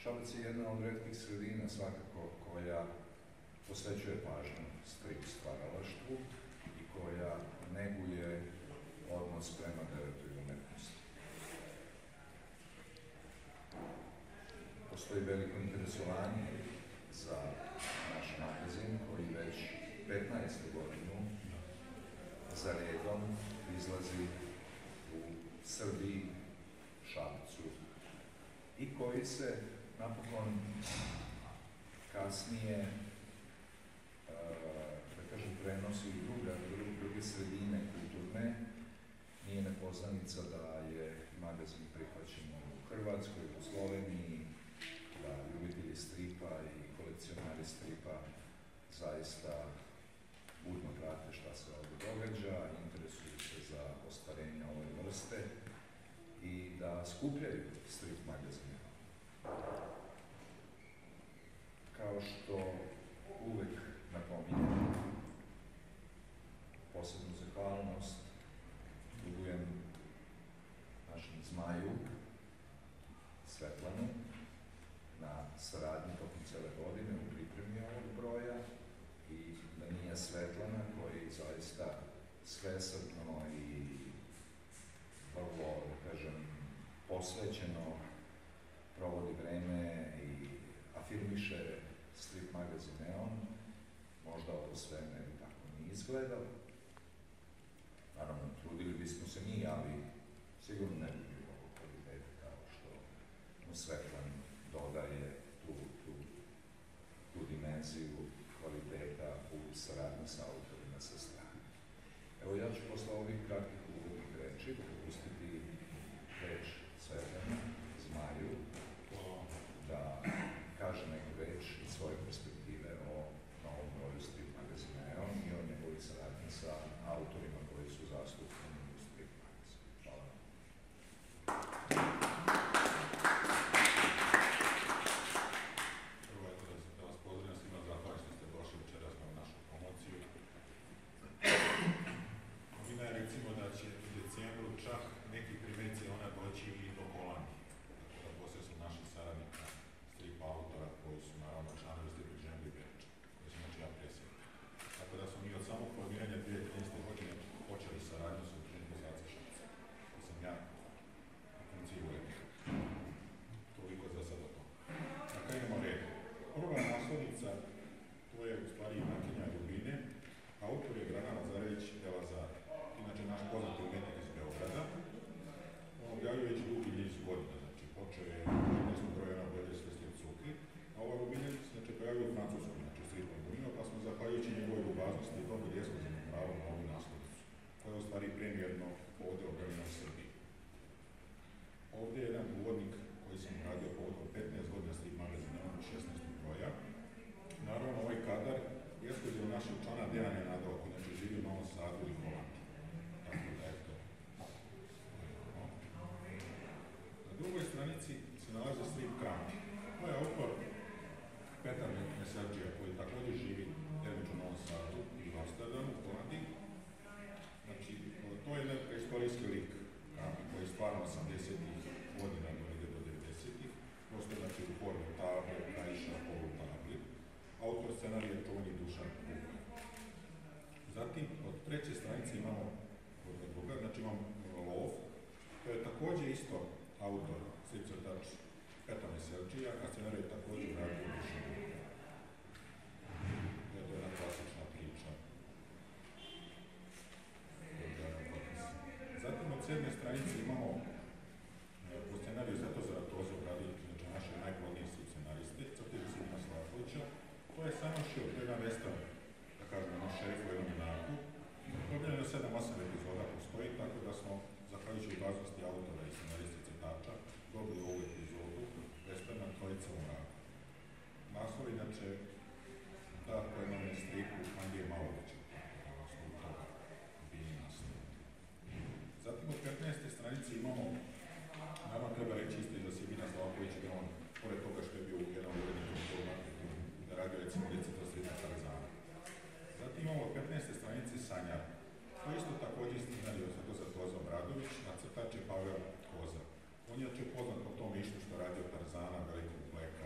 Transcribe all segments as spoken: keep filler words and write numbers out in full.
Šabac je jedna od retkih sredina svakako koja posvećuje pažnju strip stvaralaštvu i koja neguje odnos prema devetoj umetnosti. Postoji veliko interesovanje za naš magazin koji već petnaestu godinu za redom izlazi u Srbiji, Šapcu, i koji se napokon kasnije, da kažem, prenosi u druge, druge sredine kulturne. Nije nepoznanica da je magazin prihvaćen u Hrvatskoj, u Sloveniji, da ljubitelji stripa i kolekcionari stripa zaista budno prate šta se ovdje događa, interesuju se za ostvarenje ove vrste i da skupljaju strip magazine. Kao što uvek napominjem, posebnu zahvalnost dugujem našem zmaju, Svetlanu, na saradnji tokom cele godine u pripremi ovog broja, i da nije Svetlana, koji zaista svesrdno i vrlo, da kažem, posvećeno provodi vreme i afirmiše strip magazin Neon, možda ovo sve ne bi tako ni izgledalo. Naravno, trudili bismo se mi, ali sigurno ne bi bilo ovog kvaliteta kao što mu Svetlan dodaje tu, tu, tu dimenziju kvaliteta u saradnji sa autorima sa strane. Evo, ja ću posle ovih kratkih uvodnih reči propustiti reč Svetlanu, Zmaju, da kaže neku reč iz svoje perspektive o novom broju strip magazina Neon i o njegovoj saradnji sa autorima koji su zastupljeni u strip magazinu. Hvala vam. Prvo, da vas pozdravim svima, zahvalim što ste došli večeras na našu promociju. Novina je, recimo, da će u decembru čak neki primjerice ona doći i do Holandije. Tako da posebno naših saradnika strip autora koji su naravno članovi strip udruženja Beča, koji su znači ja predsjednik. Tako da smo mi od samog formiranja dvije hiljade trinaeste. godine počeli saradnju sa udruženjem Kozaca Šapca. To sam ja u funkciji urednika. Toliko za sada to. A kaj idemo redom? Prva naslovnica, to je u stvari junakinja Ljubine. Autor je Dragan Lazarević Delazar, inače naš poznati umetnik iz Beograda. On objavljuje već dugi niz godina, znači počeo je petnaestom broju na bolje svesti od Cukli, a ova Rubine se znači pojavio u Francuskom, znači stripom Rubino, pa smo zahvaljujući njegovoj ljubaznosti i dobili ekskluzivno pravo na ovu naslovnicu, koja je u stvari premijerno ovdje objavljena u Srbiji. Ovdje je jedan uvodnik koji sam radio povodom petnaest godina strip magazina od šesnaestog broja. Naravno, ovaj kadar je ekskluzivno našeg člana Dejana Nadao, koji znači živi u Novom Sadu i Holandiji. Tako da, eto. Na drugoj stranici se nalazi strip Kramp. To je autor Petar Meserđija, koji također živi termično u Novom Sadu i u Amsterdamu, u Holandiji. Znači, to je jedan istorijski lik Kramp, koji je stvarno osamdesetih godina do devedesetih. Prosto znači u formi table, krajiša, polu tabli. Autor scenarija je čuveni Dušan Kukaj. Zatim, od treće stranice imamo od druga, znači imam Lov. To je također isto autor, strip crtač Petar Meserđija, a scenarij je također radio Dušan Kukaj. To je jedna klasična priča. Zatim, od sedme stranice imamo po scenariju Zato Zaratozov radi, znači naše najplodnije strip scenariste, crteži Sigina Slavkovića. To je samo šio, to je jedan western, da kažemo, naš šerif u jednom junaku. Objavljeno sedam osam epizoda postoji, tako da smo, zahvaljujući ljubaznosti autora i scenariste crtača, dobili ovu epizodu westerna Trojica u mraku. Naslov, inače, da, po jednom je stripu Andrije Malovića, na osnovu toga bili naslov. Zatim od petnaeste stranice imamo, naravno treba reći isto i za Sigina Slavkovića, da on, pored toga što je bio jedan urednik u marketu, da radio recimo recita stripa Tarzana. Zatim imamo od petnaeste stranice Sanjar. To je isto također scenarij Zato Zaratozov Obradović, a crtač je Pavel Koza. On je poznat po tom mišlju što radio Tarzana, Velikog Bleka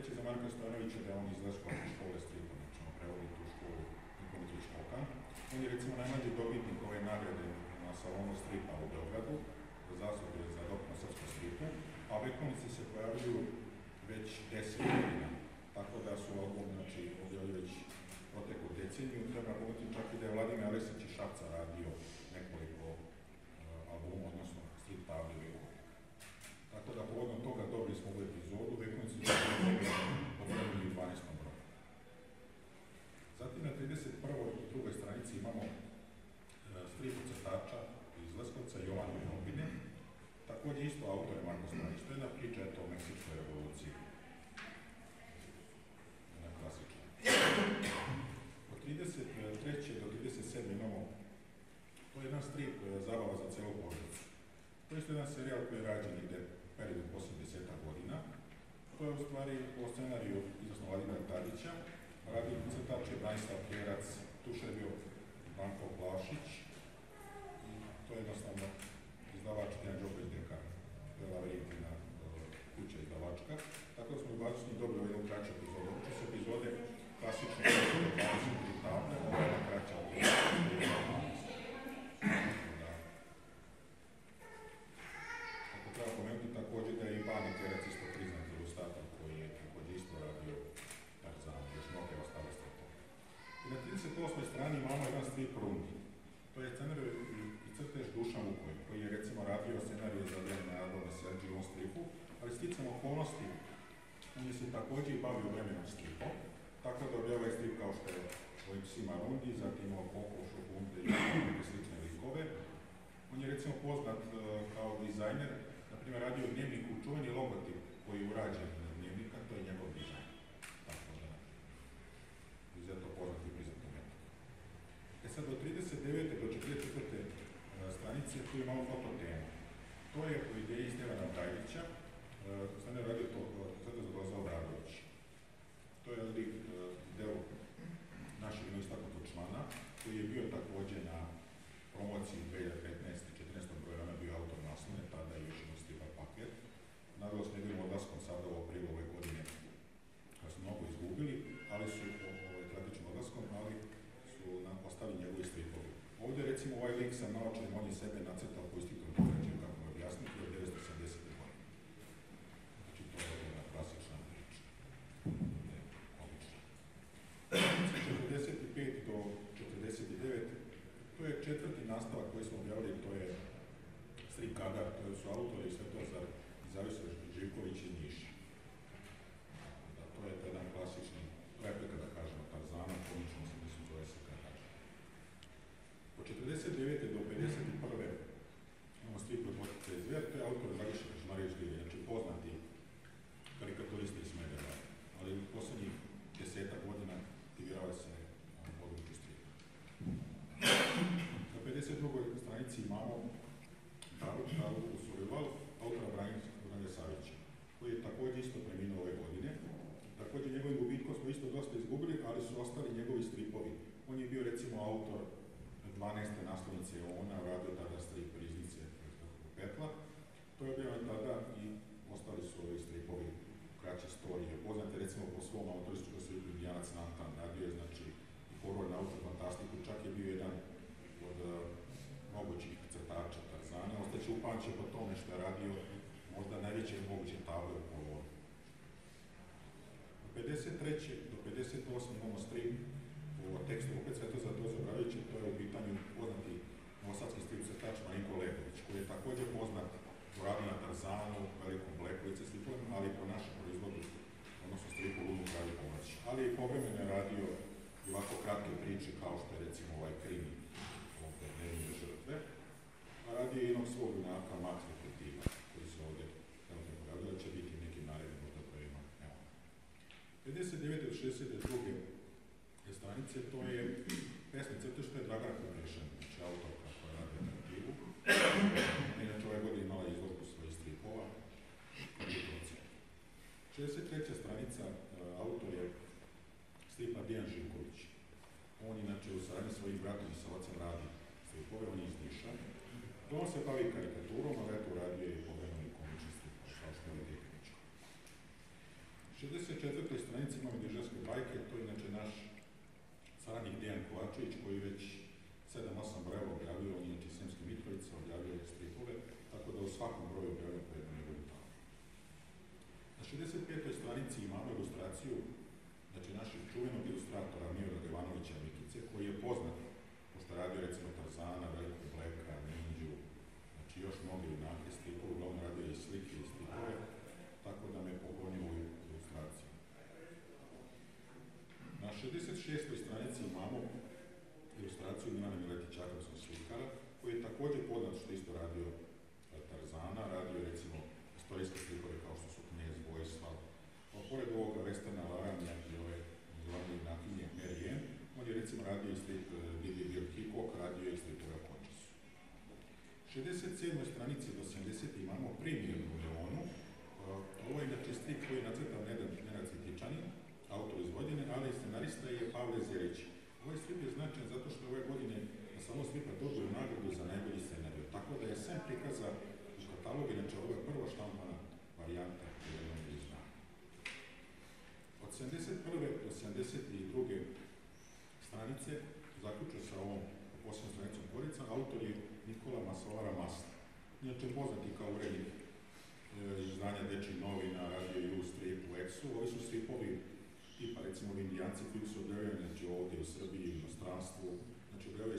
reći za Marka Stojanovića da je on iz Leskovačke škole stripa, znači on prevodi tu školu Nikomitrović Kokan. On je recimo najmlađi dobitnik ove nagrade na salonu stripa u Beogradu za zasluge za doprinos srpskom stripu, a vekovnici se pojavljuju već deset godina, tako da su album, znači, objavili već proteklu deceniju. Treba napomenuti čak i da je Vladimir Aleksić iz Šapca radio nekoliko uh, albuma, odnosno strip tabli. Tako da povodom toga dobili smo ovu epizodu, vekovnici su objavili u dvanaestom broju. Zatim na trideset prvoj i drugoj stranici imamo uh, strip od crtača iz Leskovca, Jovana Vinobine. Također isto autor je Marko Stanić. To je jedna priča eto, o Meksičkoj revoluciji. Jedna klasična. Od trideset treće do trideset sedme imamo, to je jedan strip zabava za celu porodicu. To je jedan serijal koji je rađen negde periodu posljednjih desetak godina. To je u stvari po scenariju izvrsno Vladimira Tadića. Radio crtač je Branislav Kjerac, tuša je bio Branko Plašić. I to je jednostavno izdavač Dejan Đoković Dekar. To je Lavrijentina kuća izdavačka. Tako da smo u bačni dobili jednu kraću epizodu. Uče se epizode klasične dvadeset tri table, ovo je jedna kraća epizoda. Ako treba pomenuti također da je i Bani Kjerac isto priznat ilustrator koji je također isto radio Tarzan, još mnoge ostale stripove. I na trideset osmoj strani imamo jedan strip Rundi. To je scenarij i crtež Dušan Vuković, koji je recimo radio scenarije za vreme Adolfa Serđi u ovom stripu, ali sticam okolnosti, on je se također i bavio vremenom stripom, tako da objavio ovaj strip kao što je ovim psima Rundi, zatim imao Kokošu, Bunde i neke slične likove. On je recimo poznat uh, kao dizajner, na primjer radio u Dnevniku, čuveni logotip koji je urađen na Dnevnika, to je njegov dizajn. Tako da, izuzetno poznat i priznat umetnik. E sad, od trideset devete do četrdeset četvrte stranice tu imamo fototemu. To je po ideji Stevana Brajdića, uh, sad je radio to, sada je Zagozao Bradović. To je lik uh, deo našeg istaknutog člana, koji je bio također na promociji dve hiljade petnaeste četrnaeste broja, on je bio autor naslovne, tada je još imao stripa paket. Nažalost, njegovim odlaskom sada u aprilu ove godine su mnogo izgubili, ali su ovaj, tragičnim odlaskom, ali su nam ostali njegovi stripovi. Ovdje recimo ovaj lik sa naočarim, on je sebe nacrtao po istitom događaju, kako me objasniti, od devetsto sedamdesete godine. Znači, to je jedna klasična priča. Od četrdeset pet do četrdeset devet to je četvrti nastavak koji smo objavili, to je strip Kadar, to su autori Svetozar i Zavisar Živković iz Niša. Da, to je jedan klasični replika, da kažemo, Tarzana, komično se mislim zove se Kadar. Od četrdeset devete do pedeset prve imamo strip od Botice Zver, to je autor Dragiša Kažmarić Gljive, znači poznati karikaturista iz Smedereva, ali u posljednjih desetak godina aktivirao se na području stripa. Na pedeset drugoj stranici imamo Daru Surival, autora Brange Savića, koji je također isto preminuo ove godine. Također njegovim gubitkom smo isto dosta izgubili, ali su ostali njegovi stripovi. On je bio recimo autor dvanaeste naslovnice Ona, radio tada strip Riznice Petla. To je bio tada i ostali su ovi stripovi kraće storije. Poznate recimo po svom autorističkom stripu Dijanac Nantan, radio je znači i horor, naučnu fantastiku, čak je bio jedan od uh, mogućih crtača Tarzana. Ostaće upamćen po tome što je radio možda najveće moguće table u koloru. Od pedeset treće do pedeset osme imamo strip o tekstu opet Svetozar Dozobravić, to je u pitanju poznati novosadski strip crtač Marinko Legović, koji je također poznat u radu na Tarzanu, Velikom Blekovice slikovima, ali i po našem proizvodu, odnosno stripu Ludu kralju ponoći. Ali i povremeno je radio i ovako kratke priče kao što je recimo ovaj krimi ovdje Nevine žrtve, a radio je jednog svog junaka Max Detektiva, koji se ovdje trenutno pojavljaju, će biti nekim narednim možda brojima. Evo. pedeset devete do šezdeset druge stranice, to je pesni crtež, to je Dragana Kuprešan, znači autorka koja radi detektivu. Inače ove godine imala izložbu svojih stripova. šezdeset treća stranica, autor je stripa Dejan Živković. On inače u saradnji svojim bratom i sa ocem radi stripove, on je iz Niša. On se bavi karikaturom, ali eto radio je i povremeno i komični strip, kao što je tehničko. šezdeset četvrte stranici imamo Deževske bajke, to je inače naš saradnik Dejan Kovačević koji već sedam osam brojeva objavio, on je inače Sremske Mitrovice, objavio je stripove, tako da u svakom broju objavio po jednu njegovu tamo. Na šezdeset petoj stranici imamo ilustraciju, znači našeg čuvenog ilustratora Milorada Ivanovića Mikice, koji je poznat, pošto radio recimo Tarzana, Velikog Bleka, Ninđu, znači još mnoge junake stripove, uglavnom radio i slike i stripove, tako da me poklonio u ilustraciju. Na šezdeset šestoj stranici imamo ilustraciju Milana Miletića Akrapskog slikara, koji je također poznat što isto radio Tarzana, radio recimo istorijske stripove kao što su Knez Vojislav, a pored ovoga Westerna Laramija i ove glavne junakinje Mary Ann, on je recimo radio i strip Billy Bill Hickok, radio i stripove o Končasu. šezdeset sedmoj stranici do sedamdesete imamo Primjer u Leonu. Ovo je inače strip koji je nacrtao Nenad Cvitičanin, autor iz Vojvodine, ali scenarista je Pavle Zerić. Ovaj strip je značajan zato što ove godine na samo stripa dobio nagradu za najbolji scenariju, tako da je sem prikaza u katalogu, inače ovo je prva štampana varijanta jednog izdanja. Od sedamdeset prve do sedamdeset druge stranice, zaključio sa ovom posljednom stranicom Korica, autor je Nikola Masolara Masla. Inače poznati kao urednik e, izdanja Dečjih novina, radio i u stripu, Exu. Ovi su stripovi tipa recimo Indijanci koji su objavljeni znači, ovdje u Srbiji, u inostranstvu, znači objavljaju